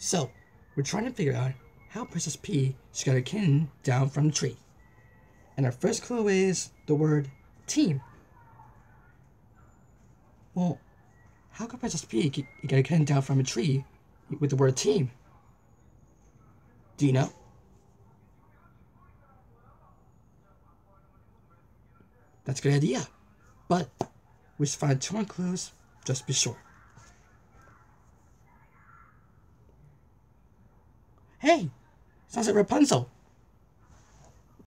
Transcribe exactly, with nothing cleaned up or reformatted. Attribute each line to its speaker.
Speaker 1: So, we're trying to figure out how Princess Peach got her kitten down from the tree. And our first clue is the word team. Well, how could Princess Peach get her kitten down from a tree with the word team? Do you know? That's a good idea. But we should find two more clues just to be sure. Hey, sounds like Rapunzel.